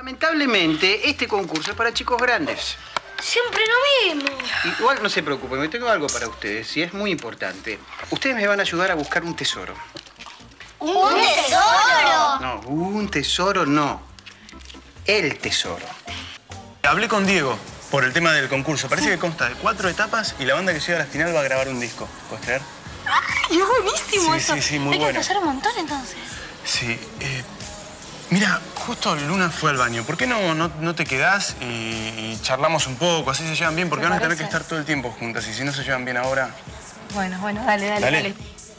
Lamentablemente, este concurso es para chicos grandes. Siempre lo mismo. Igual no se preocupen, me tengo algo para ustedes y es muy importante. Ustedes me van a ayudar a buscar un tesoro. ¿Un tesoro? No, un tesoro no. El tesoro. Hablé con Diego por el tema del concurso. Parece que consta de 4 etapas y la banda que llega a la final va a grabar un disco. ¿Puedes creer? ¡Ay, es buenísimo eso! Sí, muy bueno. Hay que bueno. ensayar un montón, entonces. Sí. Mira, justo Luna fue al baño. ¿Por qué no te quedás y charlamos un poco? Así se llevan bien, porque van a tener que estar todo el tiempo juntas. Y si no se llevan bien ahora... Bueno, dale.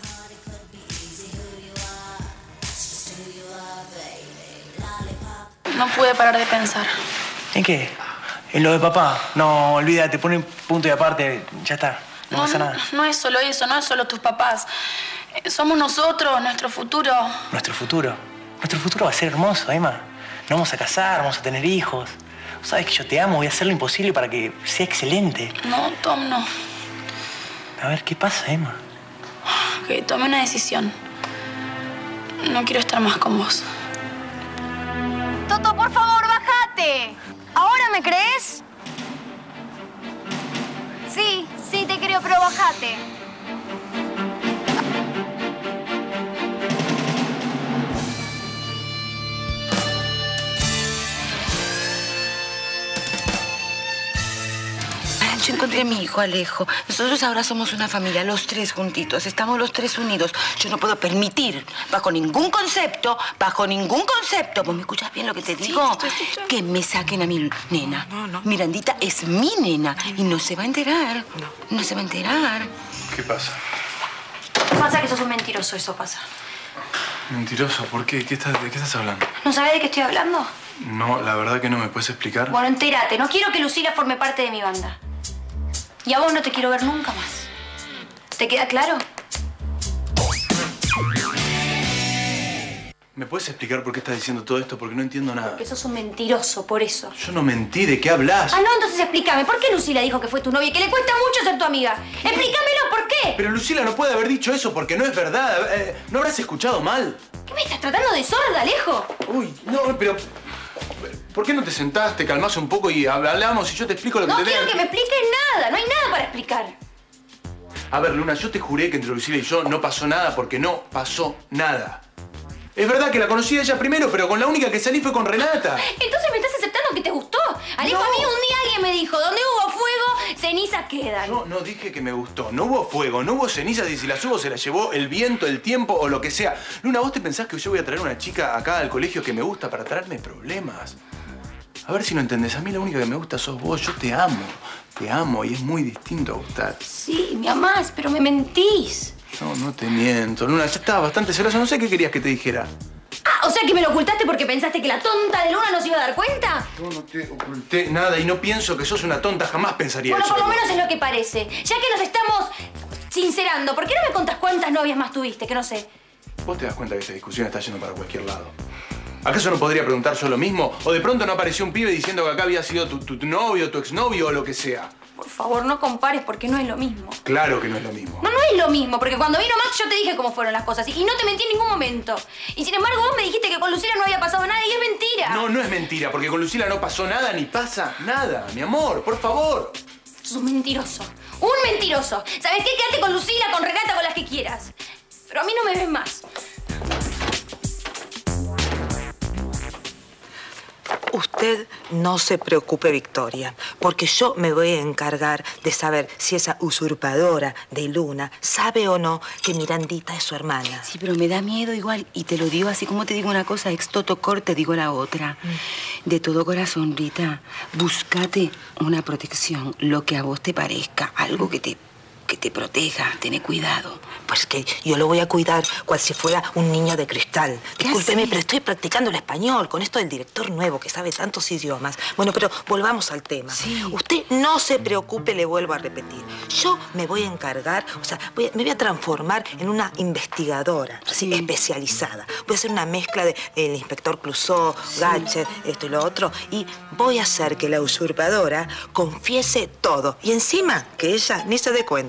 No pude parar de pensar. ¿En qué? ¿En lo de papá? No, olvídate, pon un punto y aparte, ya está. No pasa nada. No es solo eso, no es solo tus papás. Somos nosotros, nuestro futuro. ¿Nuestro futuro? Nuestro futuro va a ser hermoso, Emma. Nos vamos a casar, vamos a tener hijos. Sabes que yo te amo, voy a hacer lo imposible para que sea excelente. No, Tom, no. A ver, ¿qué pasa, Emma? Que tomé una decisión. No quiero estar más con vos. Toto, por favor, bájate. ¿Ahora me crees? Sí, te creo, pero bájate. Yo encontré a mi hijo, Alejo. Nosotros ahora somos una familia, los tres juntitos. Estamos los tres unidos. Yo no puedo permitir, bajo ningún concepto, ¿vos me escuchas bien lo que te digo? Sí, que me saquen a mi nena. No. Mirandita es mi nena y no se va a enterar. No se va a enterar. ¿Qué pasa? Pasa que sos un mentiroso, eso pasa. Mentiroso, ¿por qué? ¿De qué estás hablando? ¿No sabés de qué estoy hablando? No, la verdad que no me puedes explicar. Bueno, entérate. No quiero que Lucila forme parte de mi banda. Y a vos no te quiero ver nunca más. ¿Te queda claro? ¿Me puedes explicar por qué estás diciendo todo esto? Porque no entiendo nada. Porque sos un mentiroso, por eso. Yo no mentí, ¿de qué hablas? Ah, no, entonces explícame. ¿Por qué Lucila dijo que fue tu novia y que le cuesta mucho ser tu amiga? Explícamelo, ¿por qué? Pero Lucila no puede haber dicho eso porque no es verdad. ¿No habrás escuchado mal? ¿Qué me estás tratando de sorda, Alejo? Uy, no, pero... ¿Por qué no te sentás, te calmás un poco y hablamos y yo te explico lo que No te quiero que me expliques nada. No hay nada para explicar. A ver, Luna, yo te juré que entre Lucila y yo no pasó nada porque no pasó nada. Es verdad que la conocí a ella primero, pero con la única que salí fue con Renata. Entonces me estás aceptando que te gustó. Alejo, No. a mí un día alguien me dijo, donde hubo fuego, cenizas quedan. No dije que me gustó. No hubo fuego, no hubo cenizas y si las hubo se las llevó el viento, el tiempo o lo que sea. Luna, ¿vos te pensás que yo voy a traer una chica acá al colegio que me gusta para traerme problemas? A ver si no entendés. A mí la única que me gusta sos vos. Yo te amo y es muy distinto a gustar. Sí, me amás, pero me mentís. No te miento. Luna, ya estaba bastante celosa. No sé qué querías que te dijera. Ah, o sea que me lo ocultaste porque pensaste que la tonta de Luna no se iba a dar cuenta. No te oculté nada y no pienso que sos una tonta. Jamás pensaría Bueno, eso. por lo menos es lo que parece. Ya que nos estamos sincerando, ¿por qué no me contás cuántas novias más tuviste? Que no sé. ¿Vos te das cuenta que esta discusión está yendo para cualquier lado? ¿Acaso no podría preguntar yo lo mismo? ¿O de pronto no apareció un pibe diciendo que acá había sido tu novio, tu exnovio o lo que sea? Por favor, no compares porque no es lo mismo. Claro que no es lo mismo. No es lo mismo, porque cuando vino Max yo te dije cómo fueron las cosas y no te mentí en ningún momento. Y sin embargo vos me dijiste que con Lucila no había pasado nada y es mentira. No es mentira, porque con Lucila no pasó nada ni pasa nada. Mi amor, por favor. Sos un mentiroso. ¡Un mentiroso! ¿Sabes qué? Quédate con Lucila, con Renata, con las que quieras. Pero a mí no me ves más. Usted no se preocupe, Victoria, porque yo me voy a encargar de saber si esa usurpadora de Luna sabe o no que Mirandita es su hermana. Sí, pero me da miedo igual. Y te lo digo así como te digo una cosa, ex toto cor, te digo la otra. De todo corazón, Rita, búscate una protección, lo que a vos te parezca, algo que te proteja, ten cuidado. Pues que yo lo voy a cuidar cual si fuera un niño de cristal. Discúlpeme, pero estoy practicando el español con esto del director nuevo que sabe tantos idiomas. Bueno, pero volvamos al tema. Sí. Usted no se preocupe, le vuelvo a repetir. Yo me voy a encargar, o sea, me voy a transformar en una investigadora así, especializada. Voy a hacer una mezcla de el inspector Clouseau, Gatcher, esto y lo otro, y voy a hacer que la usurpadora confiese todo. Y encima, que ella ni se dé cuenta.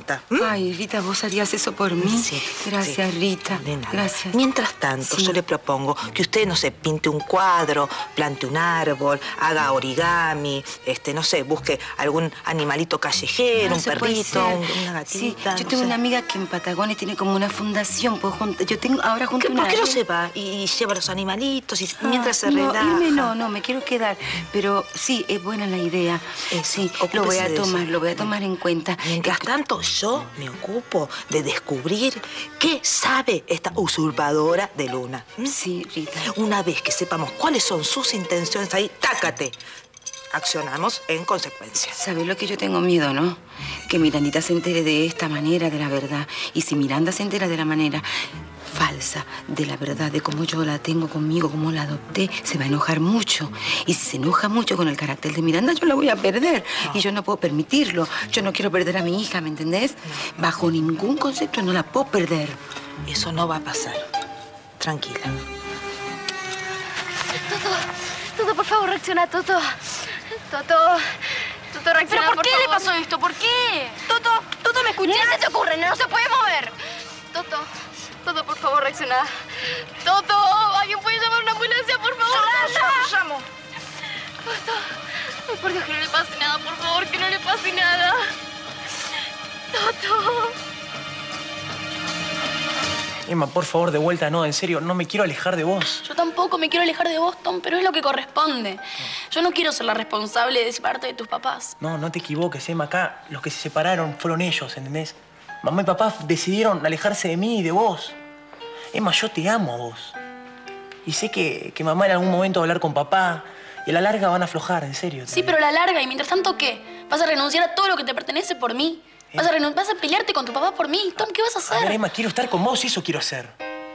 cuenta. Ay, Rita, ¿vos harías eso por mí? Sí. Gracias, sí. Rita. De nada. Gracias. Mientras tanto, yo le propongo que usted, no sé, pinte un cuadro, plante un árbol, haga origami, no sé, busque algún animalito callejero, un perrito, una gatita. Sí, yo tengo una amiga que en Patagones tiene como una fundación. Yo tengo ahora junto ¿Por qué no se va y lleva los animalitos y mientras se relaja? No, me quiero quedar. Pero sí, es buena la idea. Sí, lo voy a tomar en cuenta. Mientras tanto, yo me ocupo de descubrir qué sabe esta usurpadora de Luna. Sí, Rita. Una vez que sepamos cuáles son sus intenciones ahí, tácate. Accionamos en consecuencia. ¿Sabes lo que yo tengo miedo, no? Que Mirandita se entere de esta manera de la verdad. Y si Miranda se entera de la manera falsa de la verdad, de cómo yo la tengo conmigo, cómo la adopté, se va a enojar mucho. Y si se enoja mucho con el carácter de Miranda, yo la voy a perder. Y yo no puedo permitirlo. Yo no quiero perder a mi hija, ¿me entendés? Bajo ningún concepto no la puedo perder. Eso no va a pasar. Tranquila. Toto, por favor, reacciona, Toto. Toto, reacciona, ¿Pero por qué favor. le pasó esto? ¿Por qué? Toto, ¿me escuchás? ¿Qué se te ocurre? No se puede mover. Toto, por favor, reacciona. Toto, ¿alguien puede llamar una ambulancia, por favor? Yo llamo. Toto, ay, por Dios, que no le pase nada, por favor, que no le pase nada. Toto. Emma, por favor, de vuelta, no, en serio, no me quiero alejar de vos. Yo tampoco me quiero alejar de vos, Tom, pero es lo que corresponde. Yo no quiero ser la responsable de separarte de tus papás. No te equivoques, Emma. Acá los que se separaron fueron ellos, ¿entendés? Mamá y papá decidieron alejarse de mí y de vos. Emma, yo te amo a vos. Y sé que mamá en algún momento va a hablar con papá y a la larga van a aflojar, en serio. Sí, pero a la larga, y mientras tanto, ¿qué? ¿Vas a renunciar a todo lo que te pertenece por mí? ¿Vas a pelearte con tu papá por mí? Tom, ¿qué vas a hacer? A ver, Emma, quiero estar con vos y eso quiero hacer.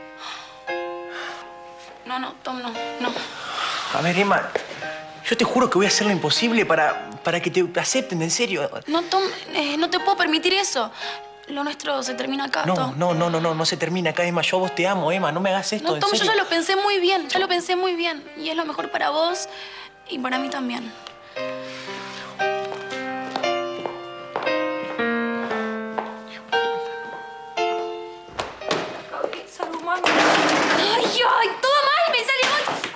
No, Tom, no. A ver, Emma, yo te juro que voy a hacer lo imposible para que te acepten, en serio. No, Tom, no te puedo permitir eso. Lo nuestro se termina acá, Tom. No se termina acá, Emma. Yo a vos te amo, Emma. No me hagas esto, No, en Tom, serio. yo ya lo pensé muy bien. Y es lo mejor para vos y para mí también. ¡Ay, todo mal! ¡Me sale hoy!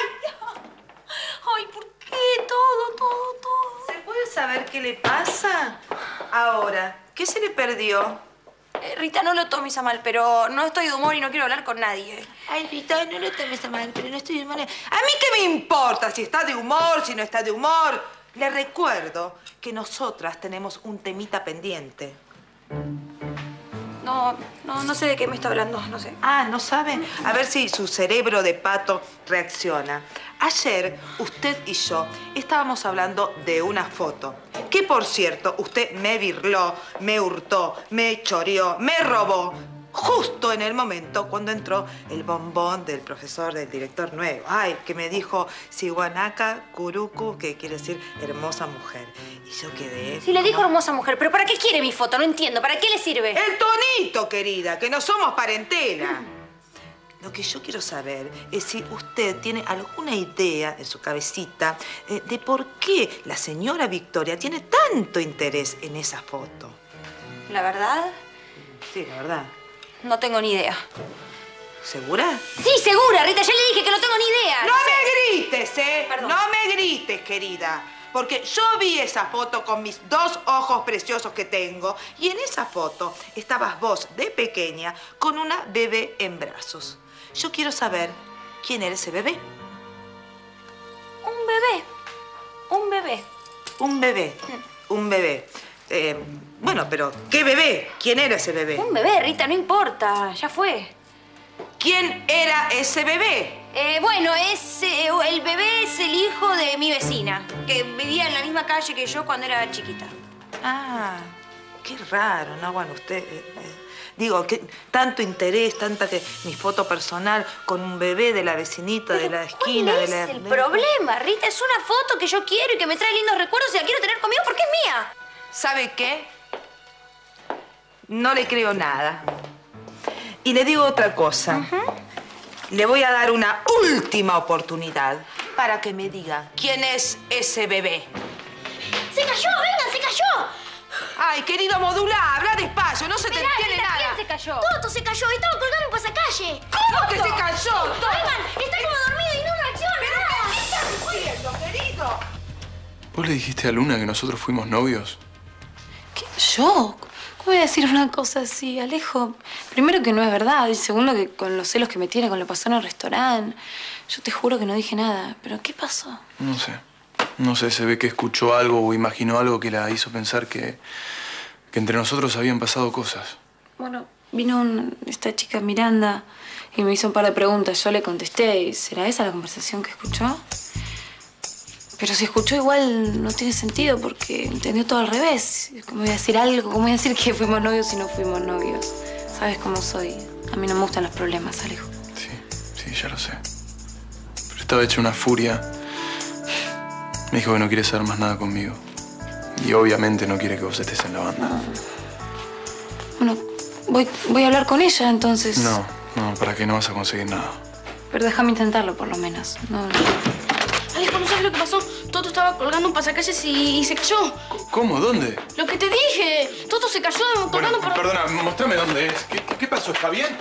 ¡Ay, ¿por qué? Todo. ¿Se puede saber qué le pasa? Ahora, ¿qué se le perdió? Rita, no lo tomes a mal, pero no estoy de humor y no quiero hablar con nadie. Ay, Rita, no lo tomes a mal, pero no estoy de humor. A mí qué me importa si está de humor, si no está de humor. Le recuerdo que nosotras tenemos un temita pendiente. No sé de qué me está hablando, no sé. Ah, ¿no sabe? A ver si su cerebro de pato reacciona. Ayer, usted y yo estábamos hablando de una foto. Que, por cierto, usted me birló, me hurtó, me choreó, me robó. Justo en el momento cuando entró el bombón del profesor, del director nuevo. Ay, que me dijo Siwanaka Kuruku, que quiere decir hermosa mujer. Y yo quedé... Sí, le dijo hermosa mujer, pero ¿para qué quiere mi foto? No entiendo. ¿Para qué le sirve? El tonito, querida, que no somos parentela. Lo que yo quiero saber es si usted tiene alguna idea en su cabecita de por qué la señora Victoria tiene tanto interés en esa foto. ¿La verdad? Sí, la verdad. No tengo ni idea. ¿Segura? Sí, segura, Rita. Ya le dije que no tengo ni idea. No me grites, ¿eh? Perdón. No me grites, querida. Porque yo vi esa foto con mis 2 ojos preciosos que tengo. Y en esa foto estabas vos, de pequeña, con una bebé en brazos. Yo quiero saber quién era ese bebé. Un bebé. Un bebé. Un bebé. Un bebé. Bueno, pero ¿qué bebé? ¿Quién era ese bebé? Un bebé, Rita, no importa. Ya fue. ¿Quién era ese bebé? Bueno, el bebé es el hijo de mi vecina, que vivía en la misma calle que yo cuando era chiquita. Ah, qué raro, ¿no? Bueno, usted... digo, que tanto interés, mi foto personal con un bebé de la vecinita, de la esquina, ¿Cuál de la... es el problema, Rita? Es una foto que yo quiero y que me trae lindos recuerdos y la quiero tener conmigo porque es mía. ¿Sabe qué? No le creo nada. Y le digo otra cosa. Le voy a dar una última oportunidad para que me diga quién es ese bebé. ¡Se cayó! ¡Venga, se cayó! Ay, querido Modula, habla despacio, no se te entiende nada. ¿Quién se cayó? Toto se cayó, estaba colgando en pasacalle. ¿Cómo que se cayó? Toto? Oigan, está como dormido y no reacciona. ¿Qué estás diciendo, querido? ¿Vos le dijiste a Luna que nosotros fuimos novios? ¿Qué? ¿Yo? ¿Cómo voy a decir una cosa así, Alejo? Primero que no es verdad, y segundo que con los celos que me tiene con lo que pasó en el restaurante. Yo te juro que no dije nada. ¿Pero qué pasó? No sé. No sé, se ve que escuchó algo o imaginó algo que la hizo pensar que entre nosotros habían pasado cosas. Bueno, vino esta chica Miranda y me hizo un par de preguntas. Yo le contesté y ¿será esa la conversación que escuchó? Pero si escuchó igual no tiene sentido porque entendió todo al revés. ¿Cómo voy a decir algo? ¿Cómo voy a decir que fuimos novios si no fuimos novios? ¿Sabes cómo soy? A mí no me gustan los problemas, Alejo. Sí, ya lo sé. Pero estaba hecha una furia. Me dijo que no quiere saber más nada conmigo. Y obviamente no quiere que vos estés en la banda. Bueno, voy a hablar con ella entonces. No, ¿para qué? No vas a conseguir nada. Pero déjame intentarlo por lo menos. No. Alejo, ¿no sabes lo que pasó? Toto estaba colgando en pasacalles y se cayó. ¿Cómo? ¿Dónde? Lo que te dije. Toto se cayó colgando por... Perdona, mostrame dónde es. ¿Qué pasó? ¿Está bien?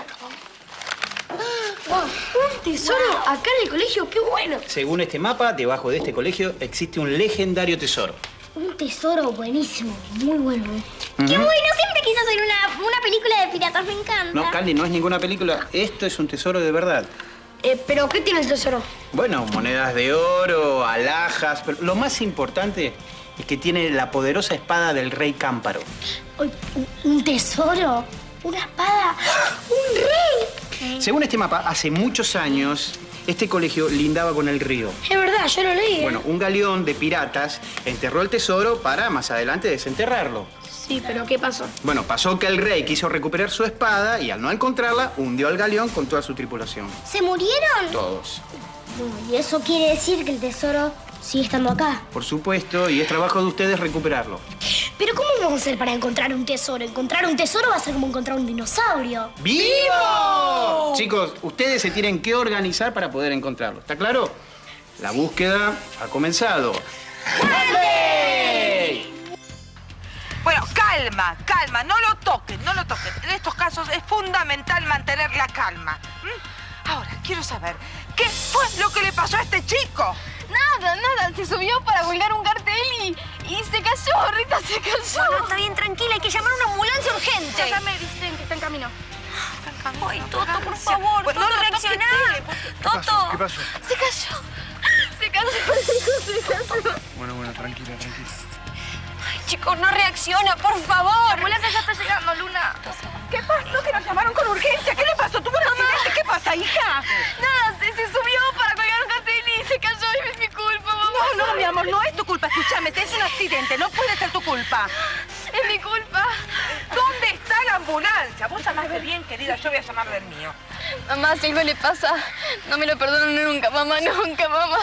Un tesoro acá en el colegio, qué bueno. Según este mapa, debajo de este colegio existe un legendario tesoro. Un tesoro buenísimo, muy bueno. ¡Qué bueno! Siempre quise hacer una película de piratas, me encanta. No, Candy, no es ninguna película. Esto es un tesoro de verdad. ¿Pero qué tiene el tesoro? Bueno, monedas de oro, alhajas, pero lo más importante es que tiene la poderosa espada del rey Cámparo. ¿Un tesoro? ¿Una espada? ¡Un rey! Según este mapa, hace muchos años, este colegio lindaba con el río. Es verdad, yo lo leí. Bueno, un galeón de piratas enterró el tesoro para más adelante desenterrarlo. Sí, pero ¿qué pasó? Bueno, pasó que el rey quiso recuperar su espada y al no encontrarla, hundió al galeón con toda su tripulación. ¿Se murieron? Todos. Bueno, y eso quiere decir que el tesoro sigue estando acá. Por supuesto, y es trabajo de ustedes recuperarlo. Pero ¿cómo vamos a hacer para encontrar un tesoro? Encontrar un tesoro va a ser como encontrar un dinosaurio. ¡Vivo! Chicos, ustedes se tienen que organizar para poder encontrarlo. ¿Está claro? La búsqueda ha comenzado. ¡Dale! Bueno, calma, no lo toquen, no lo toquen. En estos casos es fundamental mantener la calma. Ahora, quiero saber, ¿qué fue lo que le pasó a este chico? Nada, se subió para colgar un cartel y se cayó, Rita, se cayó. No, está bien, tranquila, hay que llamar a una ambulancia urgente. Ya me dicen que está en camino. Ay, Toto, por favor, Bueno, Toto, no reaccioná. Toto. ¿Qué pasó? Se cayó, Bueno, tranquila. Ay, chicos, no reacciona, por favor. La ambulancia ya está llegando, Luna. ¿Qué pasó? Que nos llamaron con urgencia. ¿Qué le pasó? ¿Tuvo un accidente? ¿Qué pasa, hija? Nada, se subió para colgar un cartel y se cayó y es mi culpa, mamá. No, mi amor, no es tu culpa. Escúchame, es un accidente. No puede ser tu culpa. Es mi culpa. ¿Dónde está la ambulancia? Vos llamaste bien, querida. Yo voy a llamar del mío. Mamá, si algo le pasa, no me lo perdono nunca, mamá, nunca, mamá.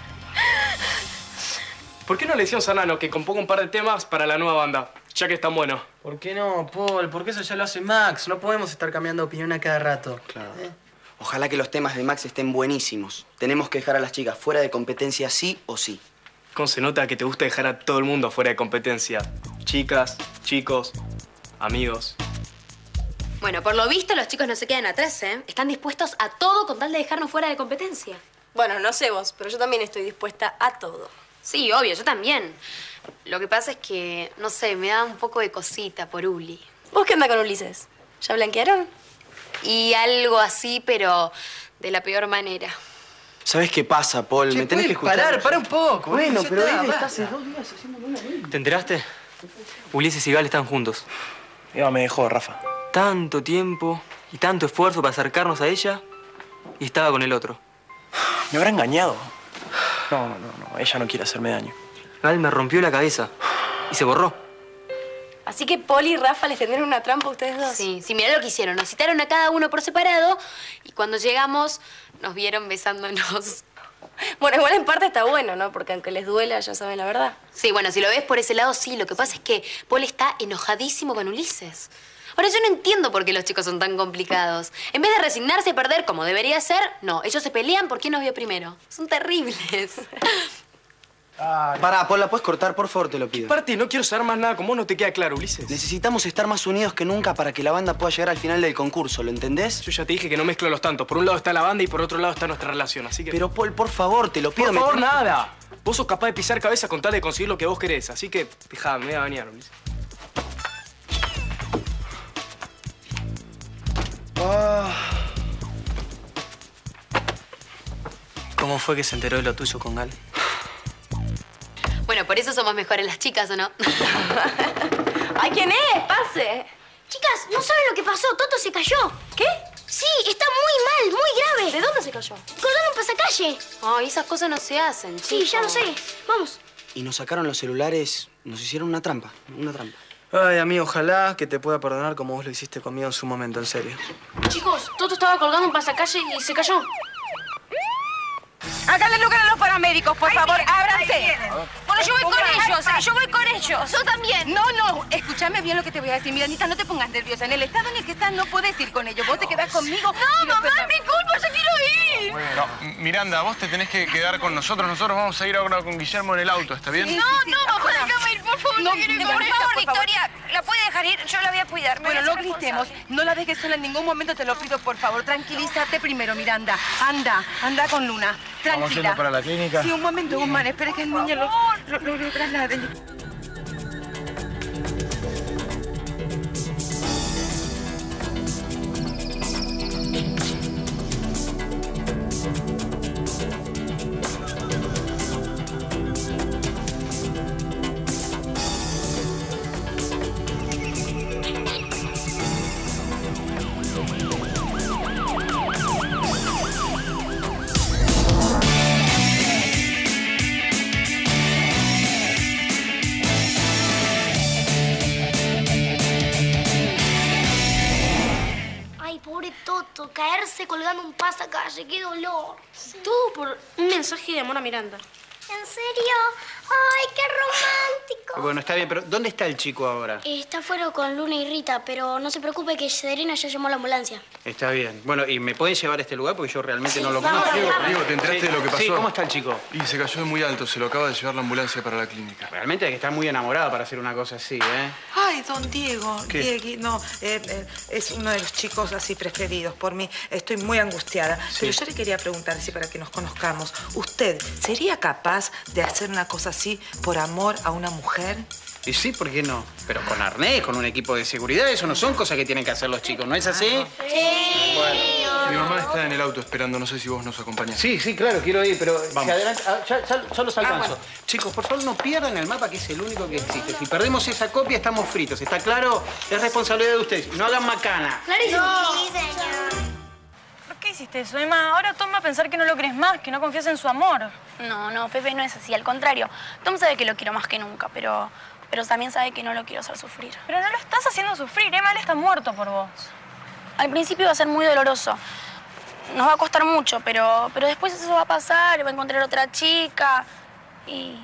¿Por qué no le decimos a Nano que componga un par de temas para la nueva banda? Ya que están buenos. ¿Por qué no, Paul? Porque eso ya lo hace Max. No podemos estar cambiando de opinión a cada rato. Claro. Ojalá que los temas de Max estén buenísimos. Tenemos que dejar a las chicas fuera de competencia sí o sí. ¿Cómo se nota que te gusta dejar a todo el mundo fuera de competencia? Chicas, chicos, amigos. Bueno, por lo visto los chicos no se quedan atrás, ¿eh? Están dispuestos a todo con tal de dejarnos fuera de competencia. Bueno, no sé vos, pero yo también estoy dispuesta a todo. Sí, obvio, yo también. Lo que pasa es que, no sé, me da un poco de cosita por Uli. ¿Vos qué onda con Ulises? ¿Ya blanquearon? Y algo así, pero de la peor manera. ¿Sabes qué pasa, Paul? Me tenés que escuchar. Para un poco. Bueno, pero él está está hace 2 días haciendo una ley. ¿Te enteraste? Ulises y Gal están juntos. Eva me dejó, Rafa. Tanto tiempo y tanto esfuerzo para acercarnos a ella y estaba con el otro. Me habrá engañado. No. Ella no quiere hacerme daño. Gal me rompió la cabeza y se borró. Así que Paul y Rafa les tendieron una trampa a ustedes dos. Sí, mirá lo que hicieron. Nos citaron a cada uno por separado y cuando llegamos nos vieron besándonos. Bueno, igual en parte está bueno, ¿no? Porque aunque les duela, ya saben la verdad. Sí, bueno, si lo ves por ese lado, sí. Lo que pasa es que Paul está enojadísimo con Ulises. Ahora, yo no entiendo por qué los chicos son tan complicados. En vez de resignarse a perder como debería ser, no. Ellos se pelean por quién nos vio primero. Son terribles. Pará, Paul, ¿la puedes cortar? Por favor, te lo pido. Aparte, no quiero saber más nada con vos, no te queda claro, Ulises. Necesitamos estar más unidos que nunca para que la banda pueda llegar al final del concurso, ¿lo entendés? Yo ya te dije que no mezclo los tantos. Por un lado está la banda y por otro lado está nuestra relación, así que... Pero, Paul, por favor, te lo pido. Por favor, nada. Vos sos capaz de pisar cabeza con tal de conseguir lo que vos querés, así que dejá, me voy a bañar, Ulises. ¿Cómo fue que se enteró de lo tuyo con Gal? Bueno, por eso somos mejores las chicas, ¿o no? ¡Ay, quién es! ¡Pase! Chicas, ¿no saben lo que pasó? Toto se cayó. ¿Qué? Sí, está muy mal, muy grave. ¿De dónde se cayó? Colgando un pasacalle. Ay, esas cosas no se hacen, chicos. Sí, ya lo sé. Vamos. Y nos sacaron los celulares, nos hicieron una trampa, Ay, amigo, ojalá que te pueda perdonar como vos lo hiciste conmigo en su momento, en serio. Chicos, Toto estaba colgando un pasacalle y se cayó. Háganle lugar a los paramédicos, por favor, ábranse. Bueno, yo voy con ellos, Yo también. No, escúchame bien lo que te voy a decir. Miranita, no te pongas nerviosa. En el estado en el que estás no puedes ir con ellos. Vos te quedás conmigo. No, mamá, es mi culpa, yo quiero ir. No, Miranda, vos te tenés que quedar con nosotros. Nosotros vamos a ir ahora con Guillermo en el auto, ¿está bien? Mamá, déjame ir, por favor, no quiero ir con por favor, Victoria, ¿la puede dejar ir? Yo la voy a cuidar. Bueno, no gritemos. No la dejes sola en ningún momento, te lo pido, por favor. Tranquilízate primero, Miranda. Anda con Luna. Tranquila. ¿Vamos yendo para la clínica? Sí, un momento, Guzmán. Espera que el niño lo trasladen. Pobre Toto, caerse colgando un pasacalle, qué dolor. Todo por un mensaje de amor a Miranda. ¿En serio? ¡Ay, qué romántico! Bueno, está bien, pero ¿dónde está el chico ahora? Está afuera con Luna y Rita, pero no se preocupe que Serena ya llamó a la ambulancia. Está bien. Bueno, ¿y me pueden llevar a este lugar? Porque yo realmente no lo vamos, conozco. Diego, ¿te enteraste de lo que pasó? Sí, ¿cómo está el chico? Y se cayó de muy alto, se lo acaba de llevar la ambulancia para la clínica. Realmente hay que estar muy enamorada para hacer una cosa así, ¿eh? Ay, don Diego. ¿Qué? No, es uno de los chicos así preferidos por mí. Estoy muy angustiada. Sí. Pero yo le quería preguntar, si para que nos conozcamos, ¿usted sería capaz de hacer una cosa así por amor a una mujer? Y sí, ¿por qué no? Pero con arnés, con un equipo de seguridad, eso no son cosas que tienen que hacer los chicos, ¿no es así? Sí. Mi mamá está en el auto esperando, no sé si vos nos acompañás. Sí, claro, quiero ir, pero Vamos. se adelanta, ya los alcanzo. bueno. Chicos, por favor, no pierdan el mapa, que es el único que existe. Si perdemos esa copia, estamos fritos, ¿está claro? Es responsabilidad de ustedes. No hagan macana. Clarísimo. Sí, señor. ¿Por qué hiciste eso, Emma? Ahora Tom va a pensar que no lo crees más, que no confías en su amor. No, Pepe no es así, al contrario. Tom sabe que lo quiero más que nunca, pero también sabe que no lo quiero hacer sufrir. Pero no lo estás haciendo sufrir, Emma, él está muerto por vos. Al principio va a ser muy doloroso. Nos va a costar mucho, pero después eso va a pasar, va a encontrar otra chica y...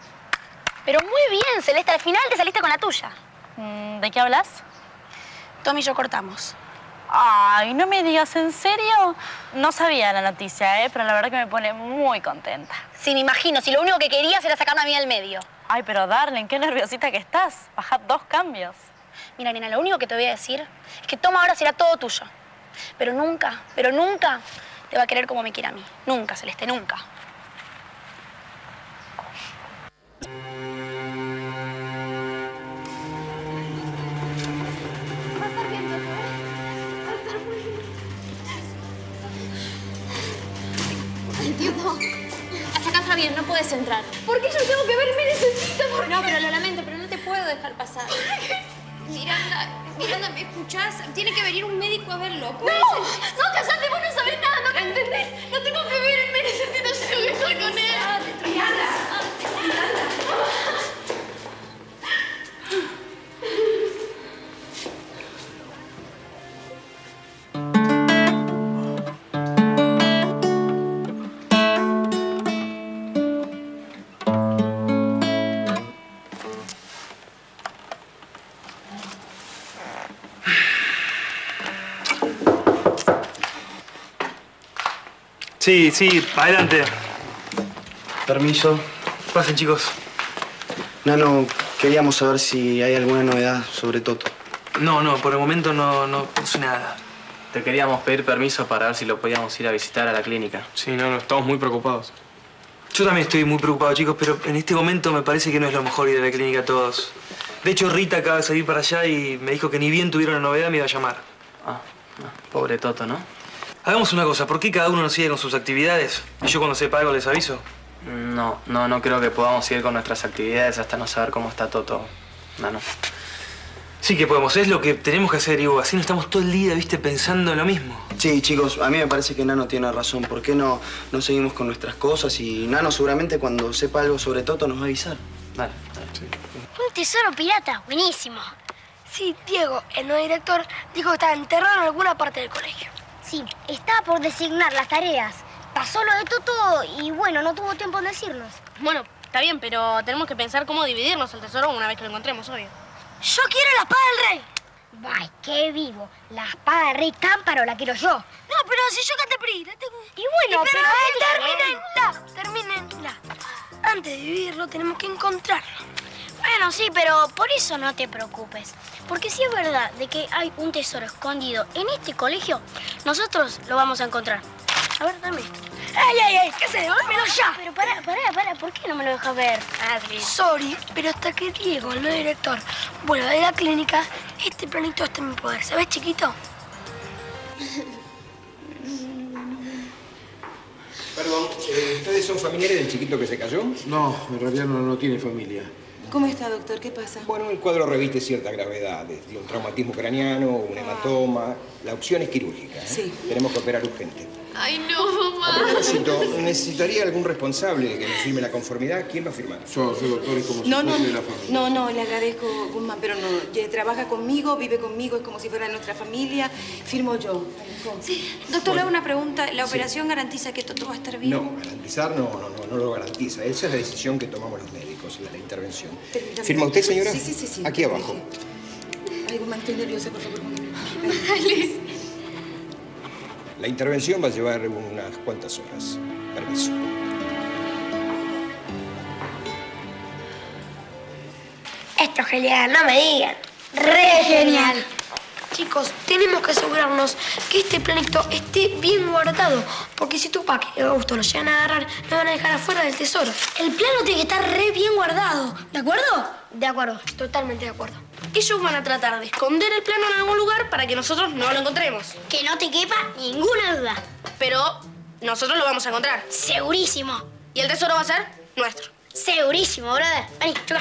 Pero muy bien, Celeste, al final te saliste con la tuya. ¿De qué hablas? Tom y yo cortamos. Ay, no me digas, ¿en serio? No sabía la noticia, pero la verdad que me pone muy contenta. Sí, me imagino, si lo único que querías era sacarme a mí del medio. Ay, pero darling, qué nerviosita que estás. Bajá 2 cambios. Mira, nena, lo único que te voy a decir es que Tom ahora será todo tuyo. Pero nunca te va a querer como me quiere a mí. Nunca, Celeste, nunca. Entiendo. Hasta acá está bien, no puedes entrar. ¿Por qué yo tengo que ver? Me necesito. No, pero lo lamento, pero no te puedo dejar pasar. Miranda, ¿me escuchás? Tiene que venir un médico a verlo. No, cállate, vos no sabés nada, no me entendés. No tengo que ver, él me necesita, yo tengo que estar con él. Miranda. Sí, adelante. Permiso. Pasen, chicos. Nano, queríamos saber si hay alguna novedad sobre Toto. No, por el momento no sé nada. Te queríamos pedir permiso para ver si lo podíamos ir a visitar a la clínica. Sí, no, estamos muy preocupados. Yo también estoy muy preocupado, chicos, pero en este momento me parece que no es lo mejor ir a la clínica todos. De hecho, Rita acaba de salir para allá y me dijo que ni bien tuviera una novedad me iba a llamar. Pobre Toto, ¿no? Hagamos una cosa, ¿por qué cada uno nos sigue con sus actividades? Y yo cuando sepa algo les aviso. No creo que podamos seguir con nuestras actividades hasta no saber cómo está Toto, Nano. Sí que podemos, es lo que tenemos que hacer, Ivo. Así no estamos todo el día, viste, pensando en lo mismo. Sí, chicos, a mí me parece que Nano tiene razón. ¿Por qué no seguimos con nuestras cosas? Y Nano seguramente cuando sepa algo sobre Toto nos va a avisar. Dale, sí. Un tesoro pirata, buenísimo. Sí, Diego, el nuevo director, dijo que estaba enterrado en alguna parte del colegio. Sí, estaba por designar las tareas. Pasó lo de Toto y bueno, no tuvo tiempo en decirnos. Bueno, está bien, pero tenemos que pensar cómo dividirnos el tesoro una vez que lo encontremos, obvio. ¡Yo quiero la espada del rey! ¡Ay, qué vivo! La espada del rey Cámparo la quiero yo. No, pero si yo canté PRI. Y bueno, pero termínenla. Antes de vivirlo tenemos que encontrarlo. Bueno, sí, pero por eso no te preocupes. Porque si es verdad de que hay un tesoro escondido en este colegio, nosotros lo vamos a encontrar. A ver, dame esto. ¡Ay! ¿Qué haces? ¡Dámelo ya! Pero pará, ¿por qué no me lo dejas ver? Sorry, pero hasta que Diego, el nuevo director, vuelva de la clínica, este planito está en mi poder. ¿Sabes, chiquito? Perdón, ¿ustedes son familiares del chiquito que se cayó? No, en realidad no tiene familia. ¿Cómo está, doctor? ¿Qué pasa? Bueno, el cuadro reviste cierta gravedad, desde un traumatismo craneano, un hematoma. La opción es quirúrgica, ¿eh? Sí. Tenemos que operar urgente. Ay, no, mamá. A propósito, ¿necesitaría algún responsable de que me firme la conformidad? ¿Quién va a firmar? Yo, doctor, es como si fuese de la familia. No, le agradezco, Guzmán, pero no. Trabaja conmigo, vive conmigo, es como si fuera nuestra familia. Firmo yo. Sí, doctor, le hago una pregunta. ¿La operación garantiza que Toto va a estar bien? No, garantizar no lo garantiza. Esa es la decisión que tomamos los médicos, la intervención. ¿Firma usted, señora? Sí. Aquí abajo. Ay, Guzmán, estoy nerviosa, por favor. Dale. La intervención va a llevar unas cuantas horas. Permiso. Esto es genial, no me digan. ¡Re genial! Chicos, tenemos que asegurarnos que este planito esté bien guardado. Porque si Tupac y Augusto lo llegan a agarrar, lo van a dejar afuera del tesoro. El plano tiene que estar re bien guardado. ¿De acuerdo? De acuerdo, totalmente de acuerdo. Ellos van a tratar de esconder el plano en algún lugar para que nosotros no lo encontremos. Que no te quepa ninguna duda. Pero nosotros lo vamos a encontrar. Segurísimo. Y el tesoro va a ser nuestro. Segurísimo, brother. Vení, choca.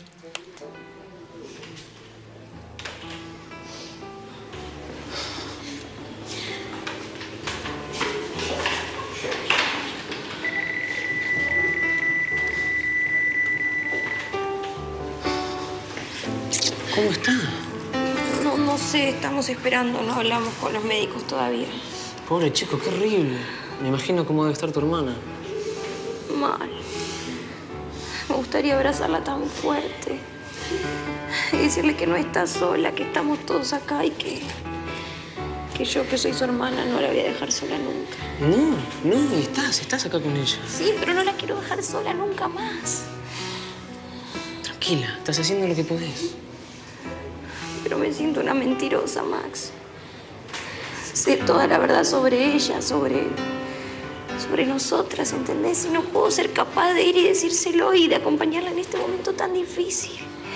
¿Cómo está? No sé, estamos esperando, no hablamos con los médicos todavía. Pobre chico, qué horrible. Me imagino cómo debe estar tu hermana. Mal. Me gustaría abrazarla tan fuerte. Y decirle que no está sola, que estamos todos acá y que yo, que soy su hermana, no la voy a dejar sola nunca. No, estás acá con ella. Sí, pero no la quiero dejar sola nunca más. Tranquila, estás haciendo lo que podés. Pero me siento una mentirosa, Max. Sé toda la verdad sobre ella, sobre nosotras, ¿entendés? Y no puedo ser capaz de ir y decírselo y de acompañarla en este momento tan difícil.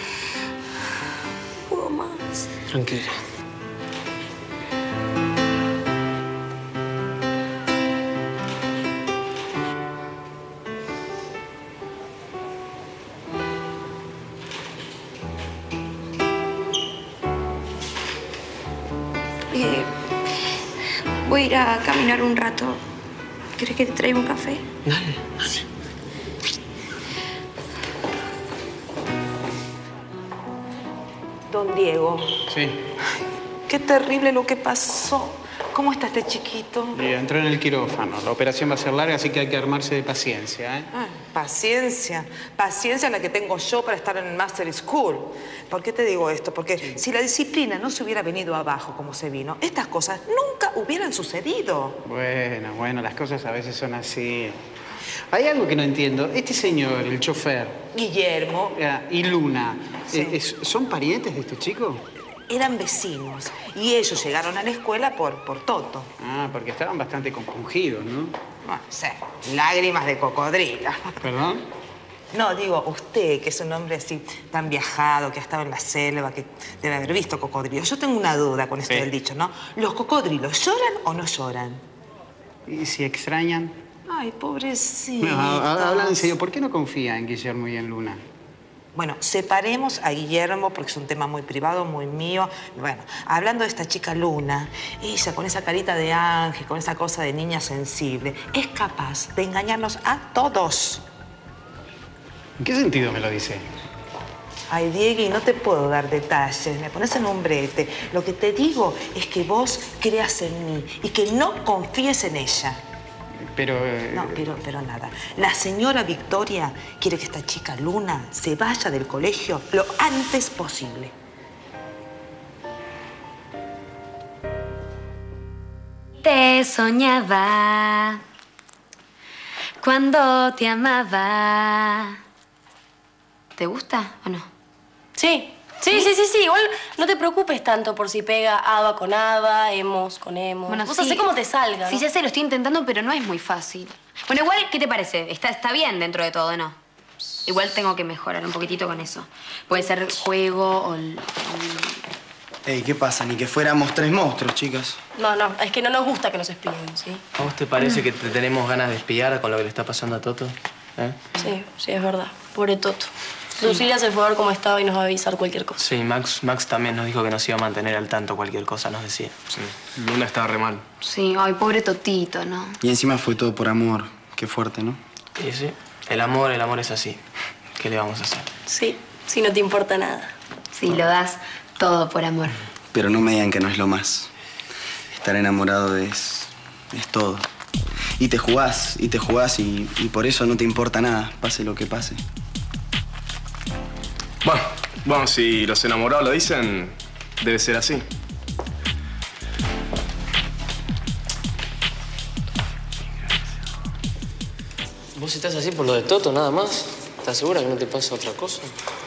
No puedo más. Tranquila. Voy a ir a caminar un rato. ¿Quieres que te traiga un café? Dale. Don Diego. Sí. Qué terrible lo que pasó. ¿Cómo está este chiquito? Entró en el quirófano. La operación va a ser larga, así que hay que armarse de paciencia, ¿eh? Paciencia. Paciencia la que tengo yo para estar en el Master School. ¿Por qué te digo esto? Porque si la disciplina no se hubiera venido abajo como se vino, estas cosas nunca hubieran sucedido. Bueno, las cosas a veces son así. Hay algo que no entiendo. Este señor, el chofer... Guillermo. Y Luna, Sí. ¿son parientes de este chico? Eran vecinos y ellos llegaron a la escuela por Toto. Ah, porque estaban bastante compungidos, ¿no? Bueno, sí, lágrimas de cocodrilo. ¿Perdón? No, digo, usted, que es un hombre así tan viajado, que ha estado en la selva, que debe haber visto cocodrilos. Yo tengo una duda con esto del dicho, ¿no? ¿Los cocodrilos lloran o no lloran? ¿Y si extrañan? Ay, pobrecito. No, hablan en serio. ¿Por qué no confía en Guillermo y en Luna? Bueno, separemos a Guillermo porque es un tema muy privado, muy mío. Bueno, hablando de esta chica Luna, ella con esa carita de ángel, con esa cosa de niña sensible, es capaz de engañarnos a todos. ¿En qué sentido me lo dice? Ay, Diegui, no te puedo dar detalles. Me pones en un brete. Lo que te digo es que vos creas en mí y que no confíes en ella. Pero... No, pero nada. La señora Victoria quiere que esta chica Luna se vaya del colegio lo antes posible. Te soñaba cuando te amaba. ¿Te gusta o no? Sí. Igual no te preocupes tanto por si pega aba con aba, emos con emo. Bueno, vos sí. hacé como te salga, Sí, ¿no? ya sé, lo estoy intentando, pero no es muy fácil. Bueno, igual, ¿qué te parece? Está bien dentro de todo, ¿no? Igual tengo que mejorar un poquitito con eso. Puede ser juego o... Ey, ¿qué pasa? Ni que fuéramos 3 monstruos, chicas. No, es que no nos gusta que nos espíen, ¿sí? ¿A vos te parece que te tenemos ganas de espiar con lo que le está pasando a Toto? Sí, es verdad. Pobre Toto. Lucila se fue a ver cómo estaba y nos va a avisar cualquier cosa. Sí, Max también nos dijo que nos iba a mantener al tanto cualquier cosa, nos decía. Sí, Luna estaba re mal. Sí, ay, pobre Totito, ¿no? Y encima fue todo por amor. Qué fuerte, ¿no? Sí. El amor es así. ¿Qué le vamos a hacer? Sí, si no te importa nada. Sí, lo das todo por amor. Pero no me digan que no es lo más. Estar enamorado es todo. Y te jugás y por eso no te importa nada, pase lo que pase. Bueno, si los enamorados lo dicen, debe ser así. ¿Vos estás así por lo de Toto, nada más? ¿Estás segura que no te pasa otra cosa?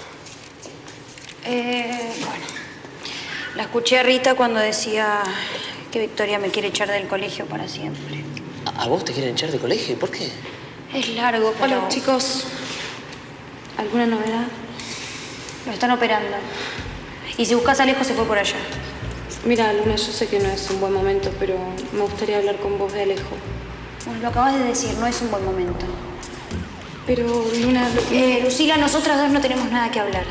Bueno, la escuché a Rita cuando decía que Victoria me quiere echar del colegio para siempre. ¿A vos te quieren echar de colegio? ¿Por qué? Es largo, pero... Hola, chicos. ¿Alguna novedad? Lo están operando. Y si buscas a Alejo, se fue por allá. Mira, Luna, yo sé que no es un buen momento, pero me gustaría hablar con vos de Alejo. Bueno, lo acabas de decir, no es un buen momento. Pero, Luna... Lucila, nosotras dos no tenemos nada que hablar.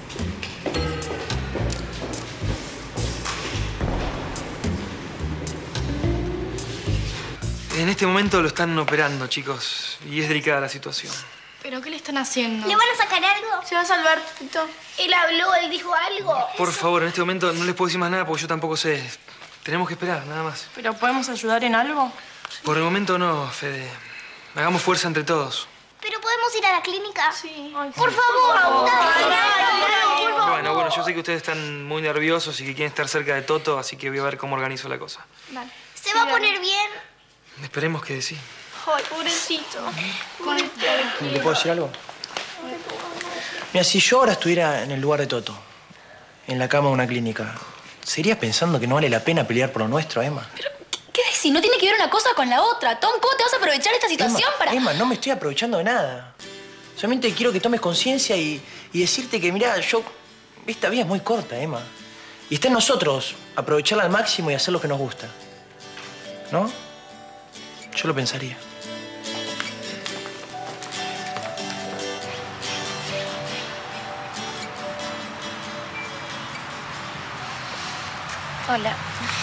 En este momento lo están operando, chicos, y es delicada la situación. ¿Pero qué le están haciendo? ¿Le van a sacar algo? Se va a salvar, Tito. Él habló, él dijo algo. Por favor, en este momento no les puedo decir más nada porque yo tampoco sé. Tenemos que esperar, nada más. ¿Pero podemos ayudar en algo? Por el momento no, Fede. Hagamos fuerza entre todos. ¿Pero podemos ir a la clínica? Sí. Por favor, dale. Bueno, yo sé que ustedes están muy nerviosos y que quieren estar cerca de Toto, así que voy a ver cómo organizo la cosa. ¿Se va a poner bien? Esperemos que sí. Ay, pobrecito. ¿Le puedo decir algo? Mira, si yo ahora estuviera en el lugar de Toto, en la cama de una clínica, ¿seguirías pensando que no vale la pena pelear por lo nuestro, Emma? ¿Qué decís? No tiene que ver una cosa con la otra. Tom, ¿cómo te vas a aprovechar de esta situación para...? Emma, no me estoy aprovechando de nada. Solamente quiero que tomes conciencia y decirte que, mirá, esta vida es muy corta, Emma. Y está en nosotros aprovecharla al máximo y hacer lo que nos gusta. ¿No? Yo lo pensaría. Hola.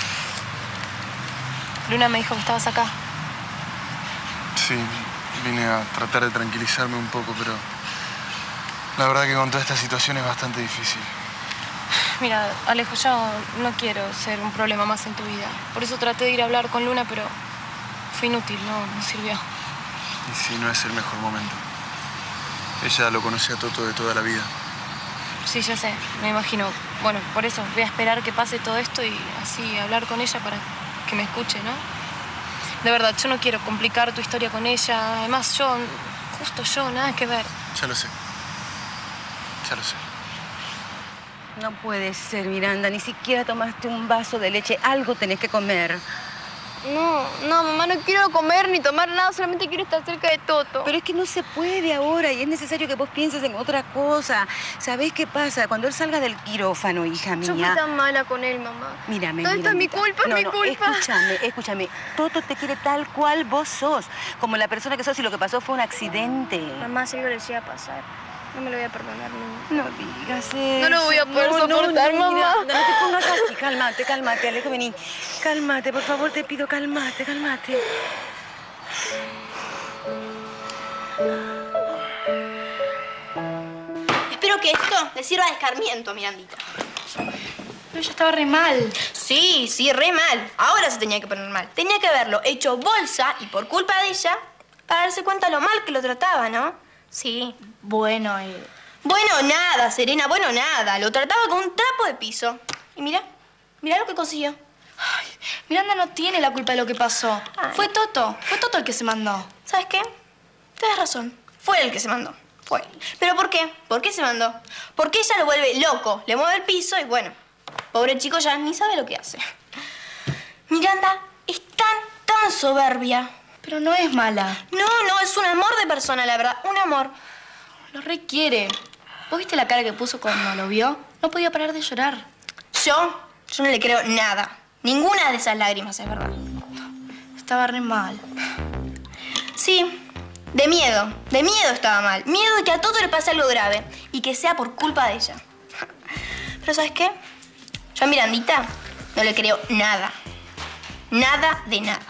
Luna me dijo que estabas acá. Sí, vine a tratar de tranquilizarme un poco, pero la verdad que con toda esta situación es bastante difícil. Mira, Alejo, yo no quiero ser un problema más en tu vida. Por eso traté de ir a hablar con Luna, pero fue inútil, no sirvió. Y sí, no es el mejor momento. Ella lo conocía a Toto de toda la vida. Sí, ya sé, me imagino. Bueno, por eso voy a esperar que pase todo esto y así hablar con ella para que me escuche, ¿no? De verdad, yo no quiero complicar tu historia con ella. Además, justo yo, nada que ver. Ya lo sé. Ya lo sé. No puede ser, Miranda. Ni siquiera tomaste un vaso de leche. Algo tenés que comer. No, mamá, no quiero comer ni tomar nada. Solamente quiero estar cerca de Toto. Pero es que no se puede ahora y es necesario que vos pienses en otra cosa. ¿Sabés qué pasa? Cuando él salga del quirófano, hija mía... Yo fui tan mala con él, mamá. Mírame, Todo esto es mi culpa, es mi culpa. Escúchame. Toto te quiere tal cual vos sos. Como la persona que sos y lo que pasó fue un accidente. Mamá, si algo les iba a pasar, no me lo voy a perdonar nunca. No digas eso. No lo voy a poder soportar, mamá. No te pongas así. Cálmate, Alejo, vení. Cálmate, por favor, te pido, cálmate. Espero que esto le sirva de escarmiento, Mirandita. Pero ella estaba re mal. Sí, re mal. Ahora se tenía que poner mal. Tenía que haberlo hecho bolsa y por culpa de ella, para darse cuenta lo mal que lo trataba, ¿no? Sí. Bueno, Bueno, nada, Serena, bueno, nada. Lo trataba con un trapo de piso. Y mira lo que consiguió. Ay, Miranda no tiene la culpa de lo que pasó. Ay. Fue Toto el que se mandó. ¿Sabes qué? Tienes razón. Fue él el que se mandó. Fue él. ¿Pero por qué? ¿Por qué se mandó? Porque ella lo vuelve loco. Le mueve el piso y bueno, pobre chico ya ni sabe lo que hace. Miranda es tan soberbia. Pero no es mala. No, es un amor de persona, la verdad. Un amor. Lo requiere. ¿Vos viste la cara que puso cuando lo vio? No podía parar de llorar. Yo no le creo nada. Ninguna de esas lágrimas es verdad. Estaba re mal. Sí, de miedo estaba mal. Miedo de que a Toto le pase algo grave y que sea por culpa de ella. Pero ¿sabes qué? Yo a Mirandita no le creo nada. Nada de nada.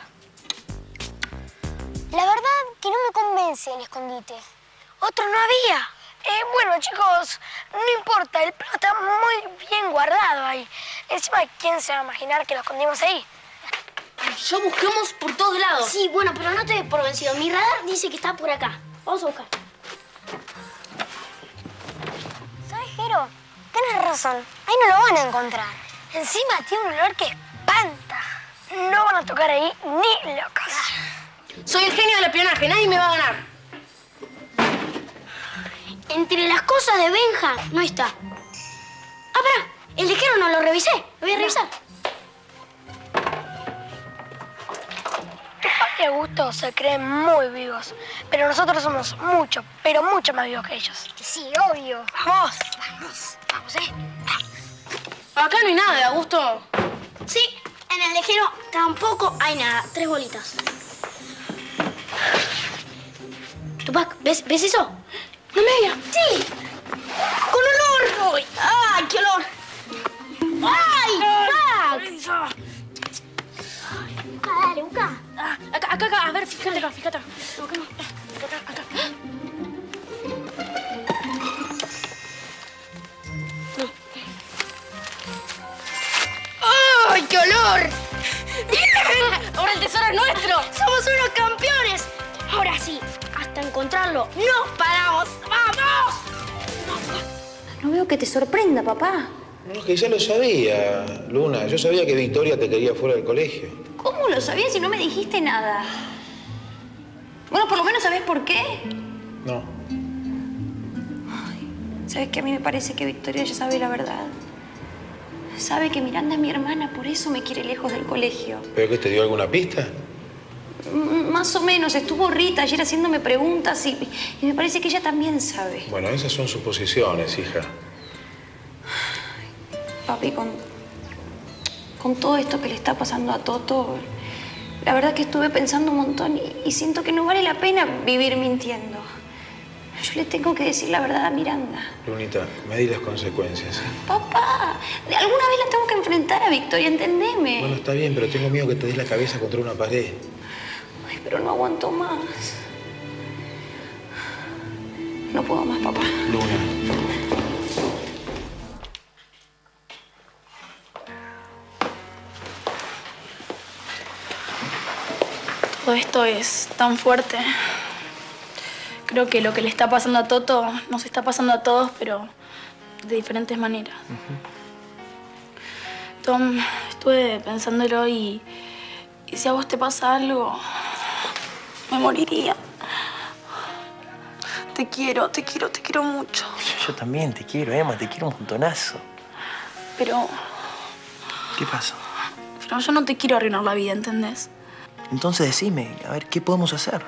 La verdad que no me convence el escondite. Otro no había. Bueno, chicos, no importa. El plano está muy bien guardado ahí. Encima, ¿quién se va a imaginar que lo escondimos ahí? Yo busquemos por todos lados. Sí, bueno, pero no te des por vencido. Mi radar dice que está por acá. Vamos a buscar. ¿Sabes, Jero? Tienes razón. Ahí no lo van a encontrar. Encima tiene un olor que espanta. No van a tocar ahí ni locos. Soy el genio del espionaje. Nadie me va a ganar. Entre las cosas de Benja no está. Ah, pará. El de Jero no lo revisé. Lo voy a revisar. Y Augusto se creen muy vivos. Pero nosotros somos mucho, pero mucho más vivos que ellos. Sí, obvio. ¡Vamos! Vamos, Acá no hay nada de Augusto. Sí, en el de Jero tampoco hay nada. 3 bolitas. Tupac, ¿ves eso? ¿No me digas? ¡Sí! ¡Con olor! Uy, ¡ay, qué olor! ¡Ay, Tupac! Dale, busca. Acá, a ver, fíjate acá. Acá. ¡Ay, qué olor! ¡Bien! ¡Ahora el tesoro es nuestro! ¡Somos unos campeones! Ahora sí, hasta encontrarlo, ¡no paramos! ¡Vamos! No veo que te sorprenda, papá. No, es que ya lo sabía, Luna. Yo sabía que Victoria te quería fuera del colegio. ¿Cómo lo sabías si no me dijiste nada? Bueno, por lo menos ¿sabés por qué? No. ¿Sabes que a mí me parece que Victoria ya sabe la verdad? Sabe que Miranda es mi hermana, por eso me quiere lejos del colegio. ¿Pero qué, te dio alguna pista? Más o menos. Estuvo Rita ayer haciéndome preguntas y me parece que ella también sabe. Bueno, esas son suposiciones, hija. Papi, con todo esto que le está pasando a Toto, la verdad que estuve pensando un montón y siento que no vale la pena vivir mintiendo. Yo le tengo que decir la verdad a Miranda. Lunita, medí las consecuencias, ¿eh? Papá, de alguna vez la tengo que enfrentar a Victoria, entendeme. Bueno, está bien, pero tengo miedo que te des la cabeza contra una pared. Ay, pero no aguanto más. No puedo más, papá. Luna. Todo esto es tan fuerte. Creo que lo que le está pasando a Toto nos está pasando a todos, pero de diferentes maneras. Tom, estuve pensándolo y Y si a vos te pasa algo, me moriría. Te quiero mucho. Yo también te quiero, Emma, te quiero un montonazo. Pero ¿Qué pasa? yo no te quiero arruinar la vida, ¿entendés? Entonces decime, a ver, ¿qué podemos hacer?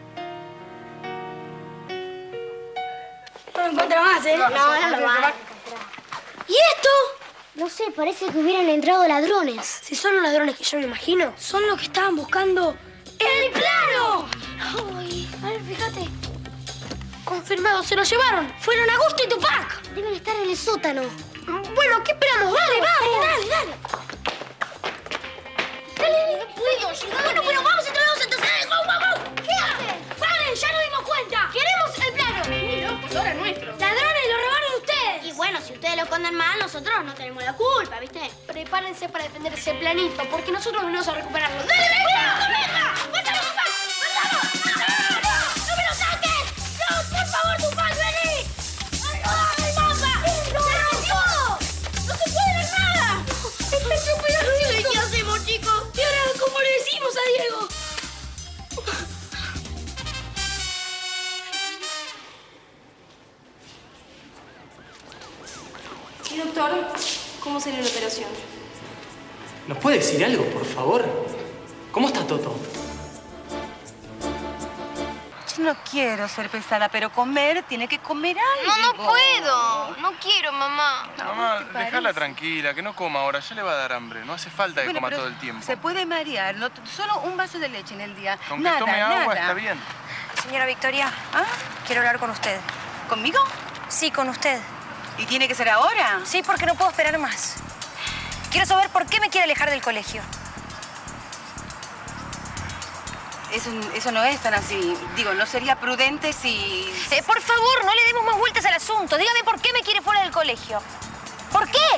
No me encuentro más, ¿eh? No lo va. ¿Y esto? No sé, parece que hubieran entrado ladrones. Si son los ladrones que yo me imagino, son los que estaban buscando ¡el plano! Ay, a ver, fíjate. Confirmado, se lo llevaron. Fueron Augusto y Tupac. Deben estar en el sótano. Bueno, ¿qué esperamos? Dale, vamos. Dale. Dale, no puedo llegar. Bueno, pero vamos entre dos entonces. ¡Wow! ¿Qué hacen? ¡Paren! ¡Ya nos dimos cuenta! ¡Queremos el plano! Muy locos, ahora es nuestro. ¡Ladrones, lo robaron ustedes! Y bueno, si ustedes lo esconden mal, nosotros no tenemos la culpa, ¿viste? Prepárense para defender ese planito, porque nosotros venimos a recuperarlo. ¡Dale, venga! ¡Pásalo, Tupac! ¡Pásalo! ¡No me lo saques! ¡No, por favor, Tupac, vení! ¡Ay, mamá! ¡No se puede ver nada! ¡Está hecho pedacitos! ¿Qué hacemos, chicos? ¿Y ahora cómo le decimos a Diego? ¿Y doctor? ¿Cómo salió la operación? ¿Nos puede decir algo, por favor? ¿Cómo está Toto? Yo no quiero ser pesada, pero comer tiene que comer algo. No puedo. No quiero, mamá. Mamá, déjala tranquila, que no coma ahora. Ya le va a dar hambre. No hace falta que coma todo el tiempo. Se puede marear. Solo un vaso de leche en el día. Con que tome agua está bien. Señora Victoria, quiero hablar con usted. ¿Conmigo? Sí, con usted. ¿Y tiene que ser ahora? Sí, porque no puedo esperar más. Quiero saber por qué me quiere alejar del colegio. Eso no es tan así. Digo, no sería prudente si... Por favor, no le demos más vueltas al asunto. Dígame por qué me quiere fuera del colegio. ¿Por qué?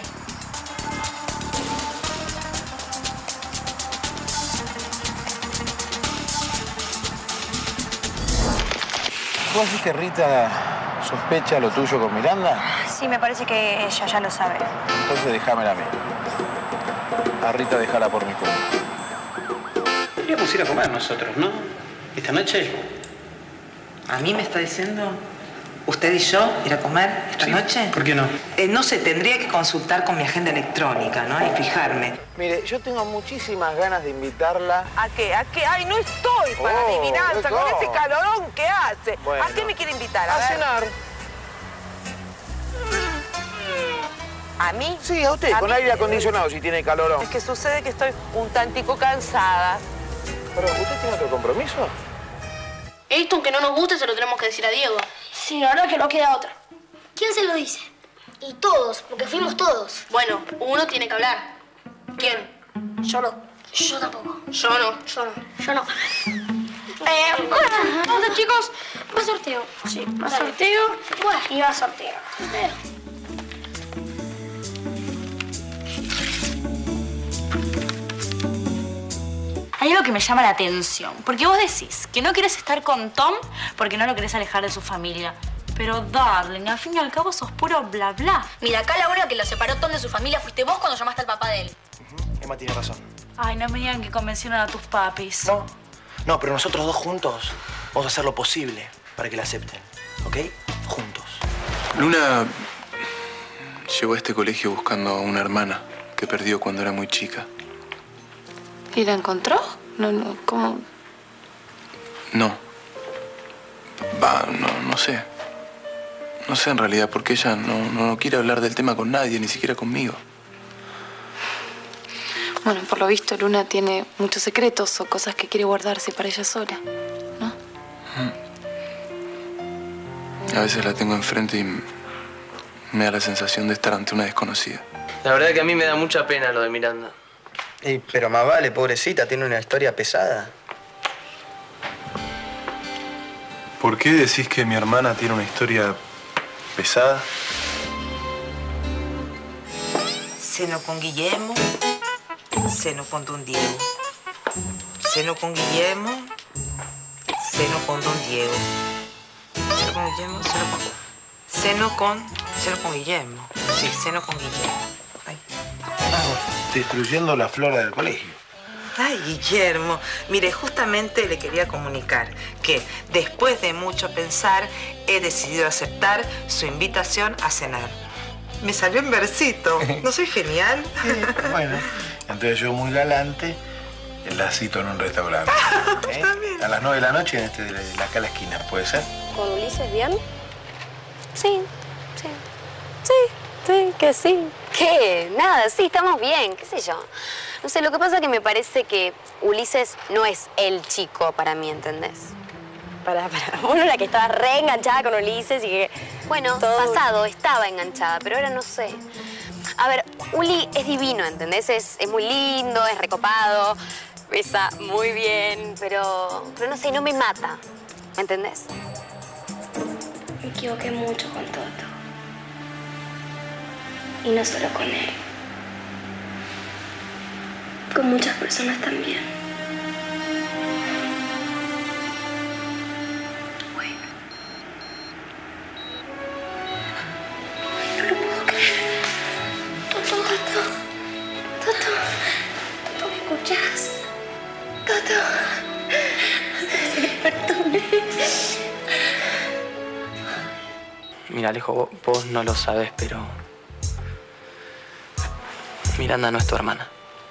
¿Vos decís que Rita sospecha lo tuyo con Miranda? Sí, me parece que ella ya lo sabe. Entonces déjamela a mí. A Rita déjala por mi cuenta. Podríamos ir a comer nosotros, ¿no? ¿Esta noche? ¿A mí me está diciendo usted y yo ir a comer esta noche? ¿Por qué no? No sé, tendría que consultar con mi agenda electrónica, ¿no? Y fijarme. Mire, yo tengo muchísimas ganas de invitarla. ¿A qué? ¿A qué? Ay, no estoy para adivinanza con ese calorón que hace. Bueno. ¿A qué me quiere invitar? A cenar. ¿A mí? Sí, a usted, con aire acondicionado si tiene calorón. Es que sucede que estoy un tantico cansada. Pero, ¿usted tiene otro compromiso? Esto, aunque no nos guste, se lo tenemos que decir a Diego. Sí, la verdad que no queda otra. ¿Quién se lo dice? Y todos, porque fuimos todos. Bueno, uno tiene que hablar. ¿Quién? Yo no. Yo tampoco. Yo no. Yo no. Yo no. Bueno, chicos, va sorteo. Sí, va sorteo. Bueno, y va sorteo. Hay algo que me llama la atención. Porque vos decís que no querés estar con Tom porque no lo querés alejar de su familia. Pero, darling, al fin y al cabo sos puro bla bla. Mira, acá la única que lo separó Tom de su familia fuiste vos cuando llamaste al papá de él. Emma tiene razón. Ay, no me digan que convencieron a tus papis. No, pero nosotros dos juntos vamos a hacer lo posible para que la acepten. ¿Ok? Juntos. Luna llegó a este colegio buscando a una hermana que perdió cuando era muy chica. ¿Y la encontró? No, ¿cómo? No. No sé. No sé en realidad, porque ella no quiere hablar del tema con nadie, ni siquiera conmigo. Bueno, por lo visto, Luna tiene muchos secretos o cosas que quiere guardarse para ella sola, ¿no? A veces la tengo enfrente y me da la sensación de estar ante una desconocida. La verdad que a mí me da mucha pena lo de Miranda. Pero más vale, pobrecita, tiene una historia pesada. ¿Por qué decís que mi hermana tiene una historia pesada? Ceno con Guillermo, ceno con don Diego. Ceno con Guillermo, ceno con don Diego. Ceno con Guillermo, ceno con Guillermo. Sí, ceno con Guillermo. Destruyendo la flora del colegio. Ay, Guillermo, mire, justamente le quería comunicar que después de mucho pensar he decidido aceptar su invitación a cenar. Me salió en versito. ¿No soy genial? Bueno, entonces yo muy galante la cito en un restaurante. A las 9 de la noche en este de acá a la esquina, ¿puede ser? ¿Con Ulises bien? Sí, sí. Sí, que sí. ¿Qué? Nada, sí, estamos bien, qué sé yo. No sé, lo que pasa es que me parece que Ulises no es el chico para mí, ¿entendés? Para. Vos no la que estaba re enganchada con Ulises y que... Bueno, todo... pasado estaba enganchada, pero ahora no sé. A ver, Uli es divino, ¿entendés? Es muy lindo, es recopado, besa muy bien, pero no sé, no me mata, ¿me entendés? Me equivoqué mucho con Toto. Y no solo con él. Con muchas personas también. Bueno. Ay, no lo puedo creer. Toto, ¿me escuchás? Toto. Se despertó. Mira, Alejo, vos no lo sabés, pero... Miranda no es tu hermana.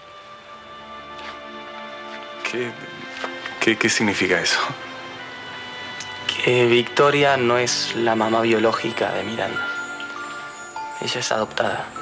¿Qué significa eso? Que Victoria no es la mamá biológica de Miranda. Ella es adoptada.